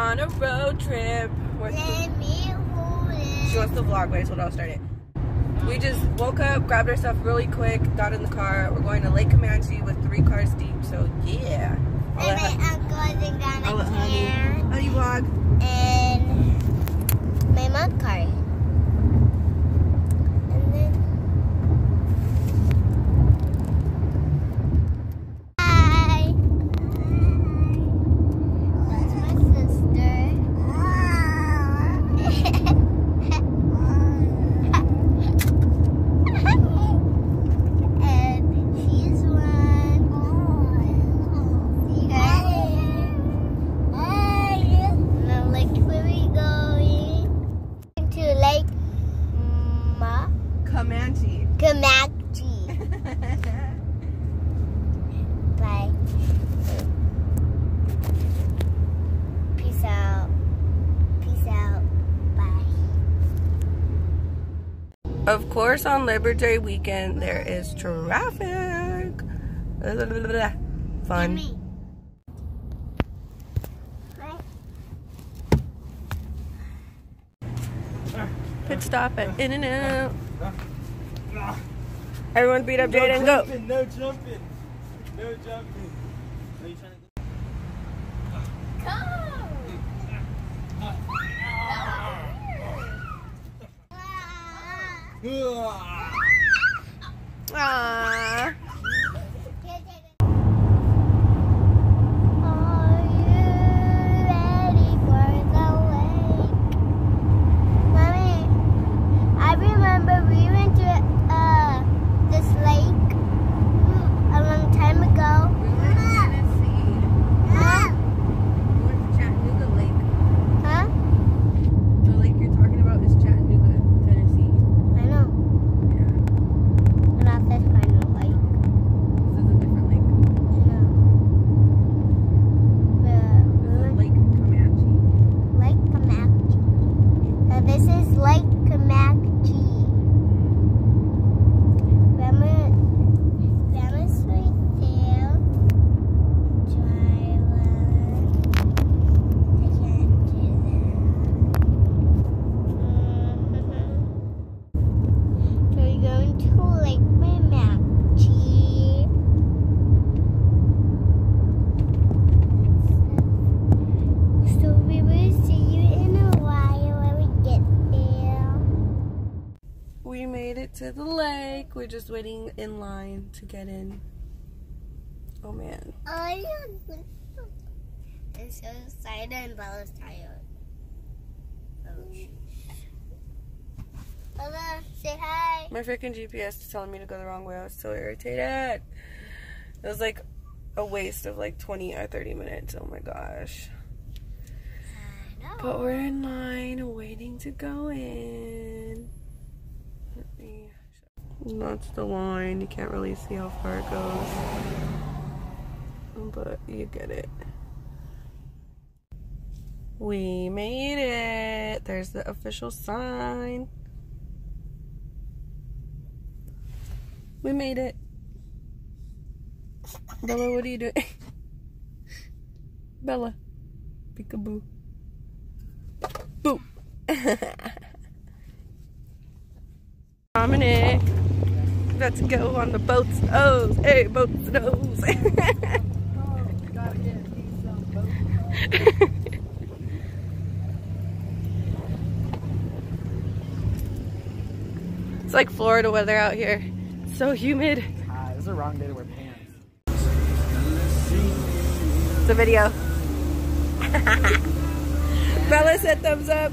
on a road trip. She wants to vlog, but I told her I'll start it. We just woke up, grabbed our stuff really quick, got in the car. We're going to Lake Camanche with 3 cars deep, so yeah. My uncles and Honey vlog. And my mom car. And then hi. That's my sister. And she's one. See her? Now, like, where we going? To Lake Camanche. Camanche. Bye. Peace out. Peace out. Bye. Of course, on Labor Day weekend, there is traffic. Fun. Yummy. Pit stop at In-N-Out. Everyone beat up Jaden, go. No jumping. No jumping. Are you trying to go? Aww. This is Lake Camanche. Grandma's right there. Driving. I can't do that. So we're going to Lake Camanche. So we will see you in a while. We made it to the lake. We're just waiting in line to get in. Oh man. I'm so excited and Bella's tired. Oh, Bella, say hi. My freaking GPS is telling me to go the wrong way. I was so irritated. It was like a waste of like 20 or 30 minutes. Oh my gosh. I know. But we're in line waiting to go in. That's the line. You can't really see how far it goes, but you get it. We made it. There's the official sign. We made it. Bella, what are you doing? Bella. Peekaboo. Boo. Dominik. Let's go on the boat's nose. Hey, boat's nose. It's like Florida weather out here. It's so humid. This is the wrong day to wear pants. It's a video. Bella said thumbs up.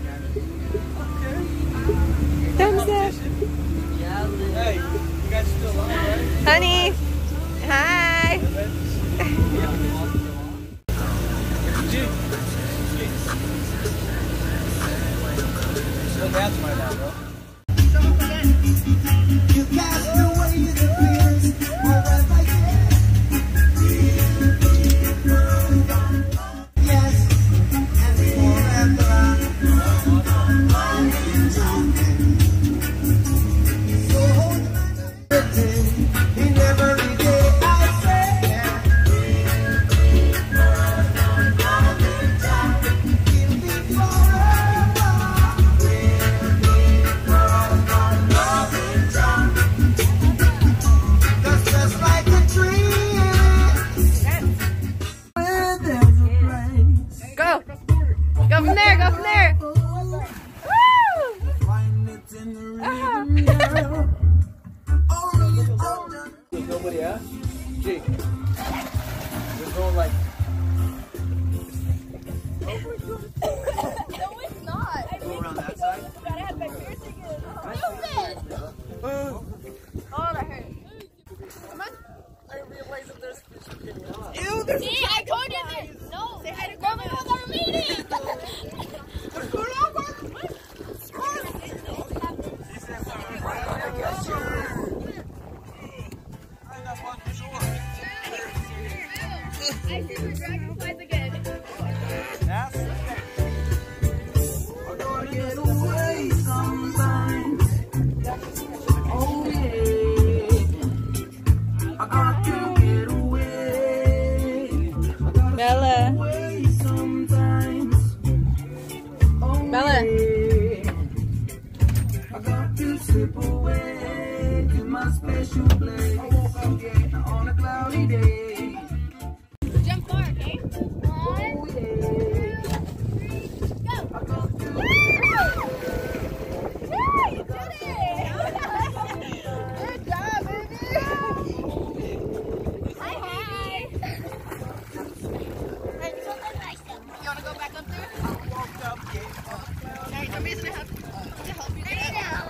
Thumbs up. Hey, you guys still on, right? Honey. Hi. Still dance my dad, bro. You cast away the fears wherever you yes, and forever I'm talking. So hold my in every day I say from there, go from there. There's nobody out? Jake. There's no like. No, it's not. Go around that side? I had my piercing in. Oh, that hurt. I realize that there's fish getting on. Ew, there's See, I told you this. No. Say hi to Grandma. Grandma. We're gonna read it. I see the dragonflies again. That's I'm gonna get away sometimes. Oh yeah. I got to get away. Bella. Away sometimes. Oh Bella. yeah. I got to slip away to my special place. I woke up on a cloudy day. Jump far, okay? 1, 2, 3, go! Woo! You did it! Good job, baby! Hi, hi! You wanna go back up there? Alright, somebody's gonna help you get up.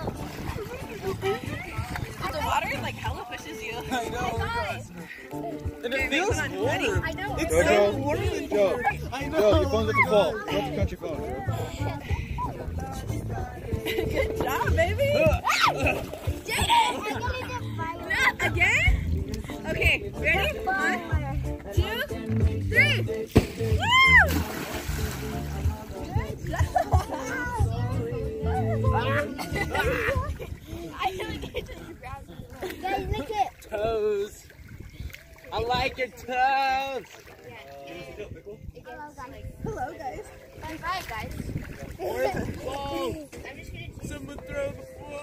The water like hella pushes you. I know. And it feels warm. I know. It's Jojo. so warm in Joe. I know. Joe, your phone's at the fault. What's your country phone? Good job, baby. Did it! Again? Okay, ready? 1, 2, 3. Woo! Good job. I really get to the ground. Guys, look it. Toes. I like your toes. Hello, guys. I'm fine, guys. Where's the ball? I'm just gonna take Someone throw the ball.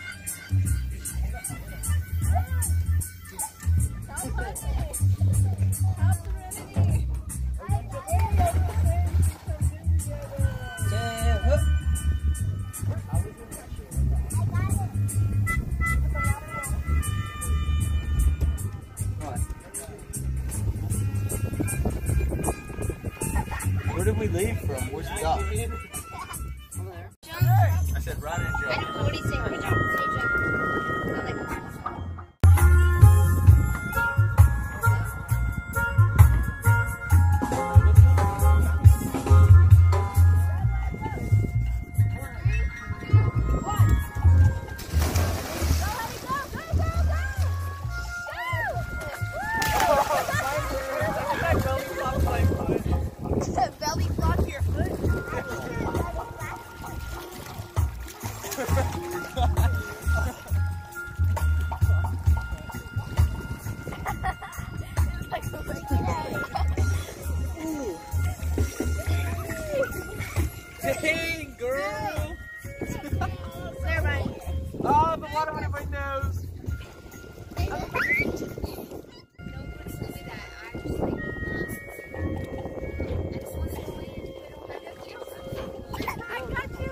Where did we leave from? Where's the dog? I said run and jump. What do you say? Good job. Say jump. Go like that. Belly flop your foot. Dang, girl! There, Ryan. Oh, the water went in my nose. I got you.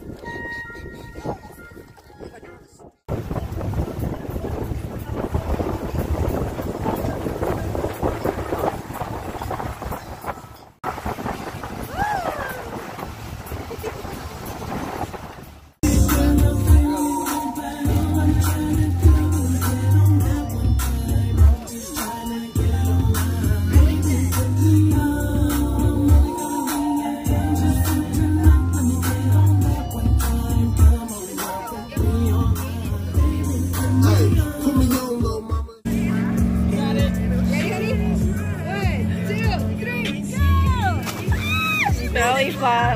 Belly flop.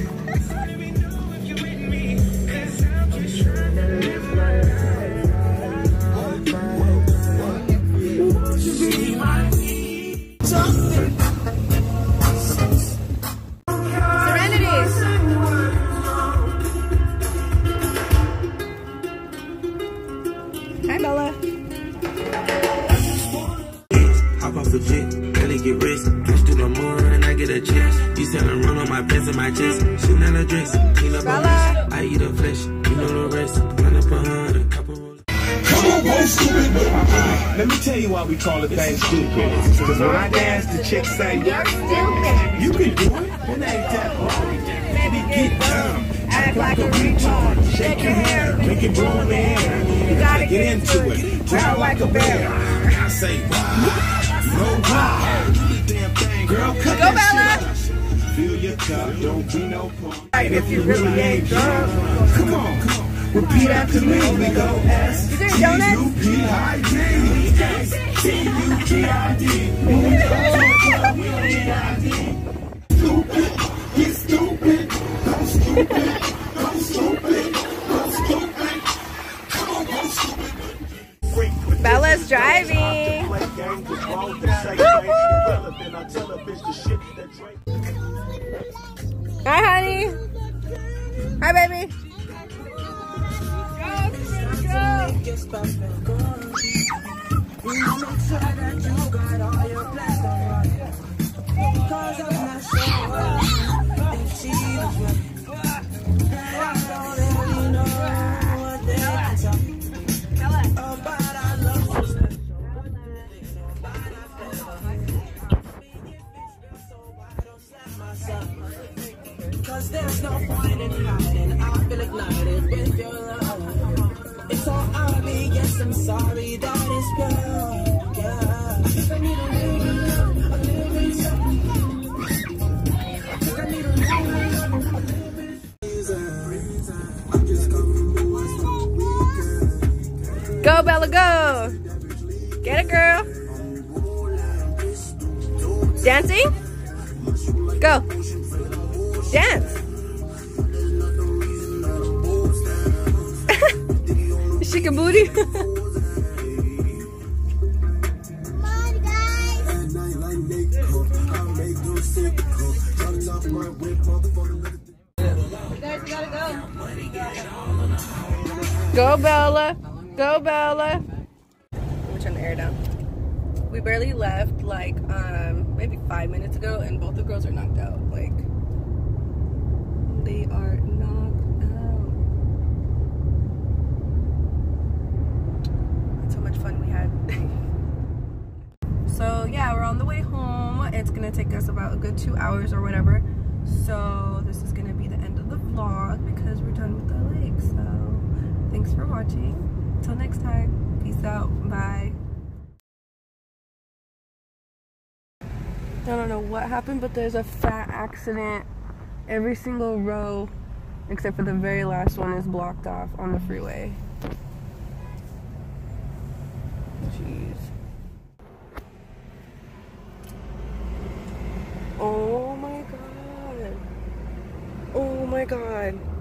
Serenities. Hi, Bella. Hop off the jet, gotta get rich. Twist to the moon and I get a chance. You telling run on my pants and my chest. Shooting at a dress, clean up a mess. I eat up flesh, you know the rest. Run up 100, couple rolls. Come on, go stupid. Let me tell you why we call it thing stupid. Because when I dance, the chicks say, You're stupid. you can do it. Well, ain't that hard. Baby, get down. Act like a retard. Shake your hair, make it blow in the air. You gotta get into it. Growl like a bear. I say, wow. No wow. Do the damn thing. Girl, cut Go, that Bella. shit up. Fill your cup, don't be no punk. If you really ain't drunk, come on, come on. Repeat after me, we go S. You doing donuts? T-U-P-I-D. T-U-P-I-D. Stupid, get stupid. Go stupid, go stupid, go stupid. Come on, go stupid. Bella's driving. Hi, honey. Hi, baby. Cause there's no point in hiding. I feel ignited with your love. It's all obvious. I'm sorry that it's pure. Yeah. I need a little bit. Go, Bella, go. Get it, girl. Dancing? Go. Dance. Shake a booty. Go, Bella. Go, Bella. Let me turn the air down. We barely left like maybe 5 minutes ago, and both the girls are knocked out. Like, they are knocked out. That's how much fun we had. So yeah, we're on the way home. It's gonna take us about a good 2 hours or whatever. So this is gonna be the end of the vlog because we're done with the lake. So thanks for watching. Until next time, peace out. Bye. I don't know what happened, but there's a fat accident. Every single row, except for the very last one, is blocked off on the freeway. Jeez. Oh my god. Oh my god.